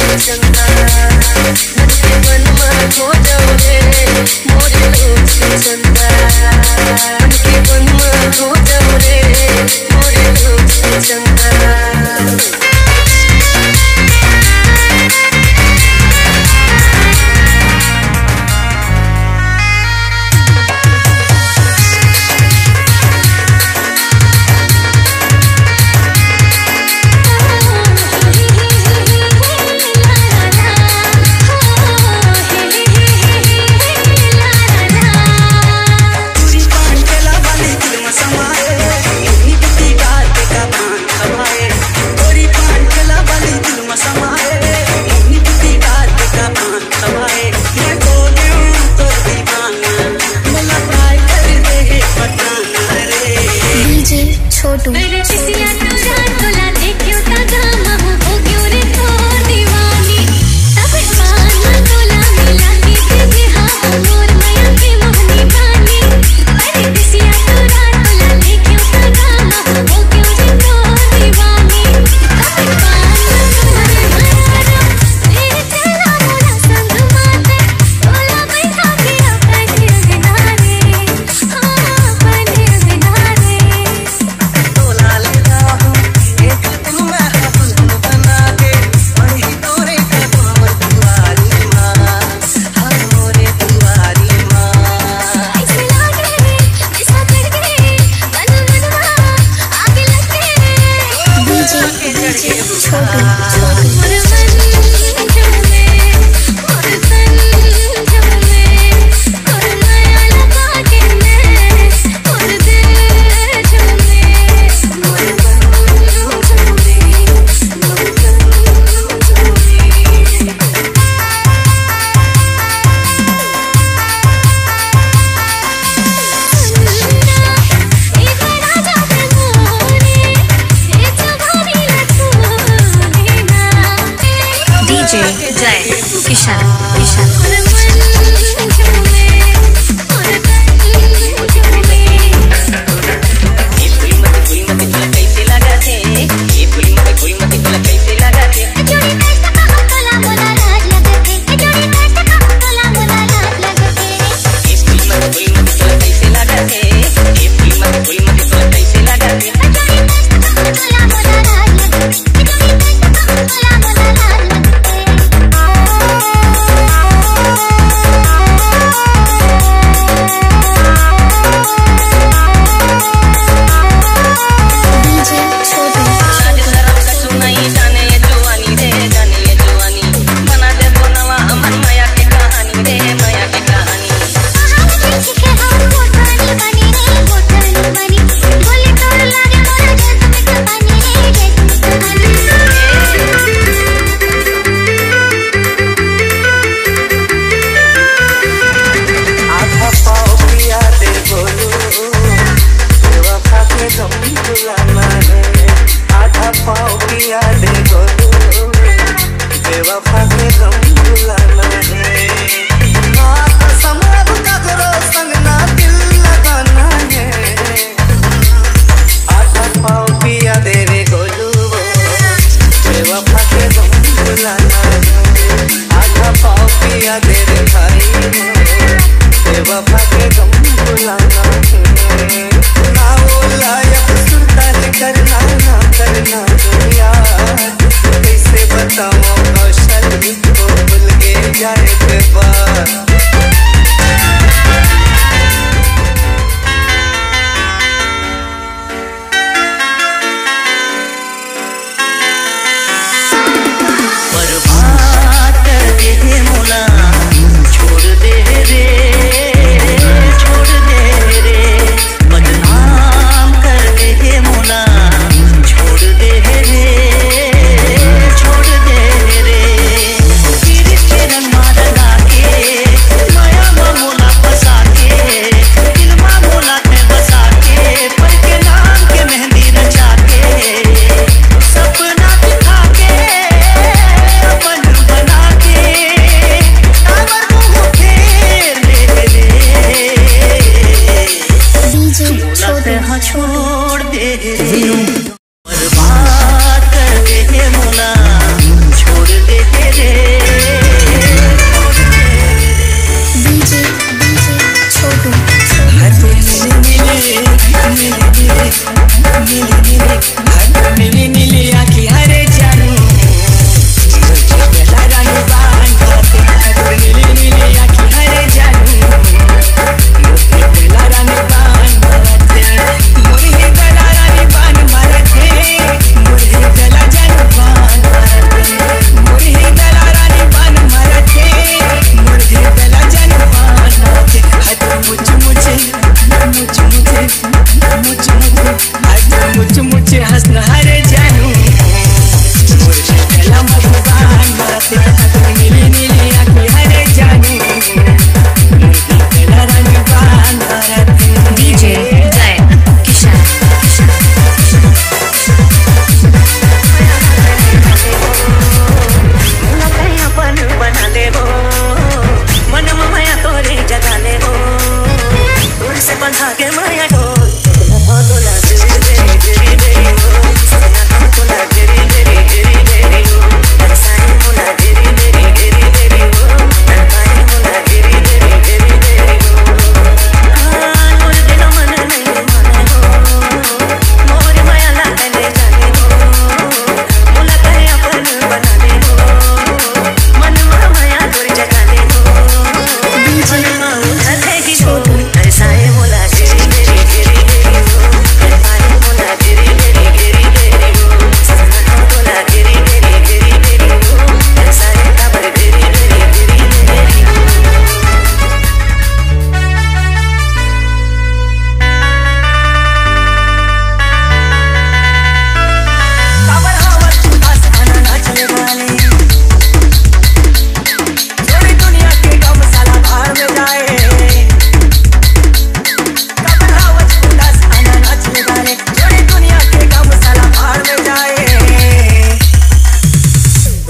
कैसे बताऊं कौशल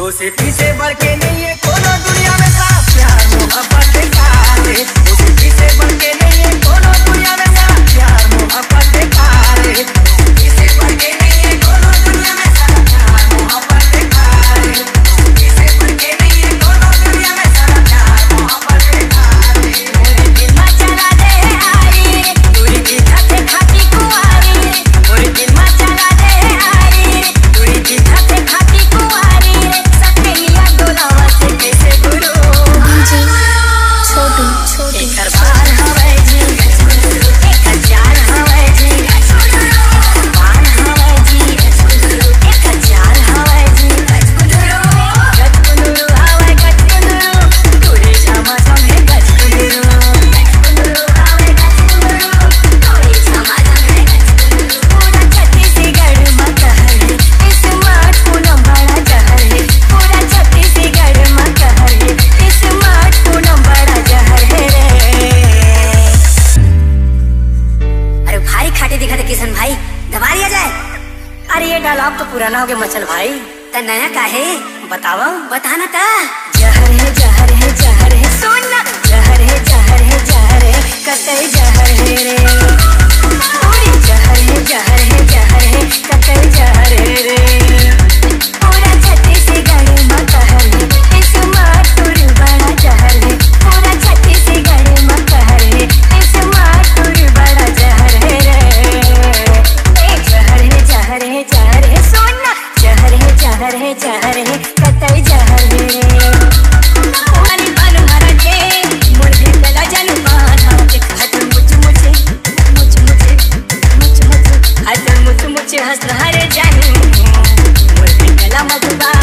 उसे पीछे बढ़ के नहीं है कोनो दुनिया में साथ प्यार मोहब्बत कारे, उसे पीछे बढ़ के नहीं है कोनो दुनिया में साथ प्यार मोहब्बत कारे, पीछे बढ़ के नहीं है कोनो दुनिया में साथ प्यार मोहब्बत कारे, पीछे बढ़ के नहीं है कोनो दुनिया में साथ प्यार मोहब्बत कारे। मोरे दिल में चला दे आई तुरी की खाते खाती कुंवारी, मोरे दिल में चला दे आई तुरी की खाते खाती कुंवारी, सकेलिया डोलावा से कैसे गुरु जी छोटू छोटू एक बार हवे जी एक हजार हवे जी बार हवे जी एक हजार हवे जी गजकुंदरू हवे गजकुंदरू तुरे जामा जमे गजकुंदरू हवे गजकुंदरू तुरे जामा जमे गजकुंदरू पूरा छत्तीसगढ़ में कहर है स्मार्ट पूनम बड़ा जहर है, पूरा छत्तीसगढ़ में कहर है स्मार्ट पूनम बड़ा जहर है रे। अरे भाई खाटे दिखा थे किशन भाई दबा दिया जाए। अरे ये डायलॉग तो पुराना हो गया मचल भाई, त नया काहे बतावा बताना ता। जहर है जहर है जहर है सोना, जहर है जहर है जहर है कतई जहर है रे, पूरी जहर है जहर है जहर है कतई जहर है रे, पूरा छत्तीसगढ़ में कहर है स्मार्ट तुरी बड़ा जहर है, पूरा छत्तीसगढ़ में कहर है स्मार्ट तुरी बड़ा जहर है रे। जहर है जहर है जहर है सोना, जहर है जहर है जहर है कतई जहर है रे। पानी बन मर के मुर्गी गला जन बाना के हट मुझ मुझे मुझ मुझे मुझ मुझे हट मुझ मुझे हंस हरे जानी मुर्गी गला मधुबा